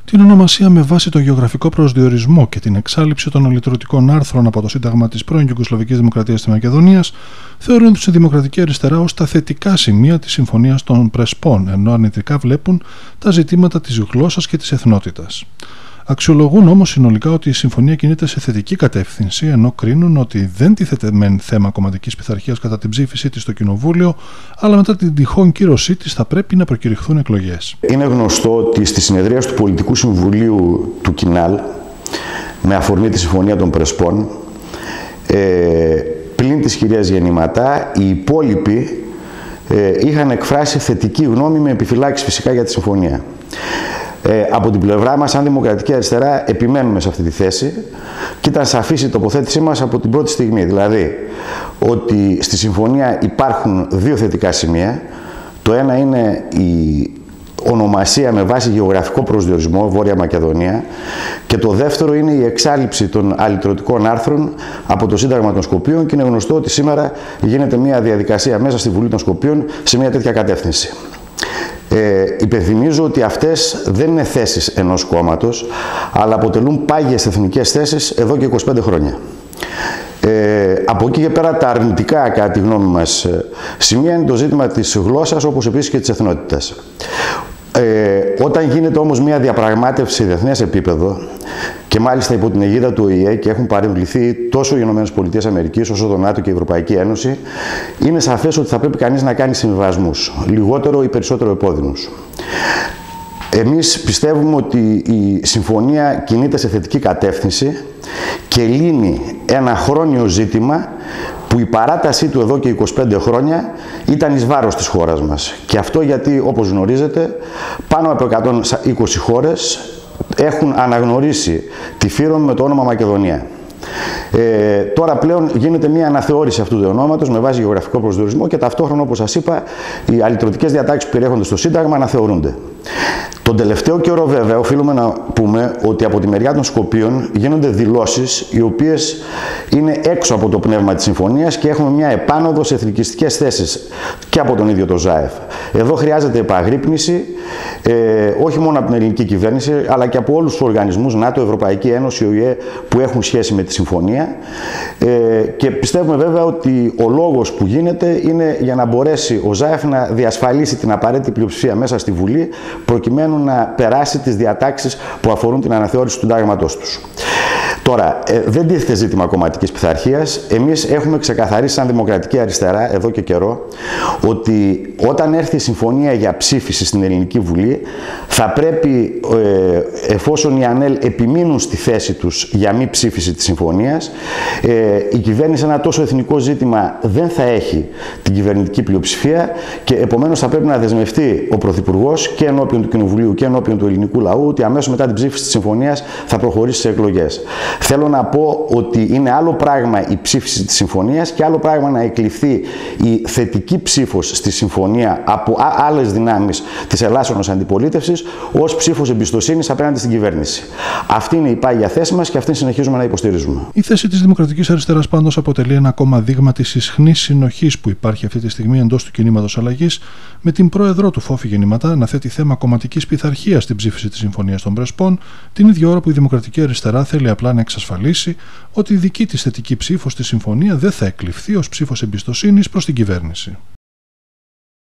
Την ονομασία με βάση το γεωγραφικό προσδιορισμό και την εξάλειψη των αλυτρωτικών άρθρων από το Σύνταγμα της πρώην Ιουγκοσλαβικής Δημοκρατίας της Μακεδονίας θεωρούν στη Δημοκρατική Αριστερά ως τα θετικά σημεία της Συμφωνίας των Πρεσπών, ενώ αρνητικά βλέπουν τα ζητήματα της γλώσσας και της εθνότητας. Αξιολογούν όμως συνολικά ότι η συμφωνία κινείται σε θετική κατεύθυνση, ενώ κρίνουν ότι δεν τίθεται μεν θέμα κομματικής πειθαρχίας κατά την ψήφισή της στο Κοινοβούλιο, αλλά μετά την τυχόν κύρωσή της θα πρέπει να προκηρυχθούν εκλογές. Είναι γνωστό ότι στη συνεδρίαση του Πολιτικού Συμβουλίου του ΚΙΝΑΛ, με αφορμή τη Συμφωνία των Πρεσπών, πλην της κυρίας Γεννηματά, οι υπόλοιποι είχαν εκφράσει θετική γνώμη με επιφυλάξεις φυσικά για τη συμφωνία. Από την πλευρά μας, σαν Δημοκρατική Αριστερά, επιμένουμε σε αυτή τη θέση και ήταν σαφής η τοποθέτησή μας από την πρώτη στιγμή. Δηλαδή, ότι στη συμφωνία υπάρχουν δύο θετικά σημεία. Το ένα είναι η ονομασία με βάση γεωγραφικό προσδιορισμό, Βόρεια Μακεδονία, και το δεύτερο είναι η εξάλειψη των αλυτρωτικών άρθρων από το Σύνταγμα των Σκοπίων και είναι γνωστό ότι σήμερα γίνεται μια διαδικασία μέσα στη Βουλή των Σκοπίων σε μια τέτοια κατεύθυνση. Υπενθυμίζω ότι αυτές δεν είναι θέσεις ενός κόμματος, αλλά αποτελούν πάγιες εθνικές θέσεις εδώ και 25 χρόνια. Από εκεί και πέρα τα αρνητικά, κατά τη γνώμη μας, σημεία είναι το ζήτημα της γλώσσας, όπως επίσης και της εθνότητας. Όταν γίνεται όμως μια διαπραγμάτευση σε διεθνές επίπεδο και μάλιστα υπό την αιγίδα του ΟΗΕ και έχουν παρεμβληθεί τόσο οι ΗΠΑ όσο το ΝΑΤΟ και η Ευρωπαϊκή Ένωση, είναι σαφές ότι θα πρέπει κανείς να κάνει συμβιβασμούς, λιγότερο ή περισσότερο επώδυνους. Εμείς πιστεύουμε ότι η συμφωνία κινείται σε θετική κατεύθυνση και λύνει ένα χρόνιο ζήτημα που η παράτασή του εδώ και 25 χρόνια ήταν εις βάρος της χώρας μας. Και αυτό γιατί, όπως γνωρίζετε, πάνω από 120 χώρες έχουν αναγνωρίσει τη Φύρομ με το όνομα Μακεδονία. Τώρα πλέον γίνεται μια αναθεώρηση αυτού του ονόματος με βάση γεωγραφικό προσδιορισμό και ταυτόχρονα, όπως σας είπα, οι αλυτρωτικές διατάξεις που περιέχονται στο Σύνταγμα αναθεωρούνται. Τον τελευταίο καιρό, βέβαια, οφείλουμε να πούμε ότι από τη μεριά των Σκοπίων γίνονται δηλώσεις οι οποίες είναι έξω από το πνεύμα της συμφωνίας και έχουμε μια επάνωδο σε εθνικιστικές θέσεις και από τον ίδιο τον ΖΑΕΦ. Εδώ χρειάζεται επαγρύπνηση, όχι μόνο από την ελληνική κυβέρνηση, αλλά και από όλους τους οργανισμούς, ΝΑΤΟ, Ευρωπαϊκή Ένωση, ΟΗΕ, που έχουν σχέση με τη συμφωνία. Και πιστεύουμε βέβαια ότι ο λόγος που γίνεται είναι για να μπορέσει ο ΖΑΕΦ να διασφαλίσει την απαραίτητη πλειοψηφία μέσα στη Βουλή, προκειμένου να περάσει τις διατάξεις που αφορούν την αναθεώρηση του συντάγματός τους. Τώρα, δεν τίθεται ζήτημα κομματικής πειθαρχίας. Εμείς έχουμε ξεκαθαρίσει σαν Δημοκρατική Αριστερά εδώ και καιρό ότι όταν έρθει η συμφωνία για ψήφιση στην Ελληνική Βουλή θα πρέπει, εφόσον οι ΑΝΕΛ επιμείνουν στη θέση τους για μη ψήφιση της συμφωνίας, η κυβέρνηση σε ένα τόσο εθνικό ζήτημα δεν θα έχει την κυβερνητική πλειοψηφία και επομένως θα πρέπει να δεσμευτεί ο Πρωθυπουργός και ενώπιον του Κοινοβουλίου και ενώπιον του ελληνικού λαού ότι αμέσως μετά την ψήφιση της συμφωνίας θα προχωρήσει σε εκλογές. Θέλω να πω ότι είναι άλλο πράγμα η ψήφιση της συμφωνίας και άλλο πράγμα να εκλειφθεί η θετική ψήφος στη συμφωνία από άλλες δυνάμεις της ελάσσονος αντιπολίτευσης ως ψήφος εμπιστοσύνης απέναντι στην κυβέρνηση. Αυτή είναι η πάγια θέση μας και αυτή συνεχίζουμε να υποστηρίζουμε. Η θέση της Δημοκρατικής Αριστεράς πάντως αποτελεί ένα ακόμα δείγμα της ισχνής συνοχής που υπάρχει αυτή τη στιγμή εντός του κινήματος αλλαγής, με την πρόεδρό του Φόφη Γεννηματά να θέτει θέμα κομματικής πειθαρχίας στην ψήφιση της Συμφωνίας των Πρεσπών, την ίδια ώρα που η Δημοκρατική Αριστερά θέλει απλά να εξασφαλίσει ότι η δική της θετική ψήφος στη συμφωνία δεν θα εκλειφθεί ως ψήφος εμπιστοσύνης προς την κυβέρνηση.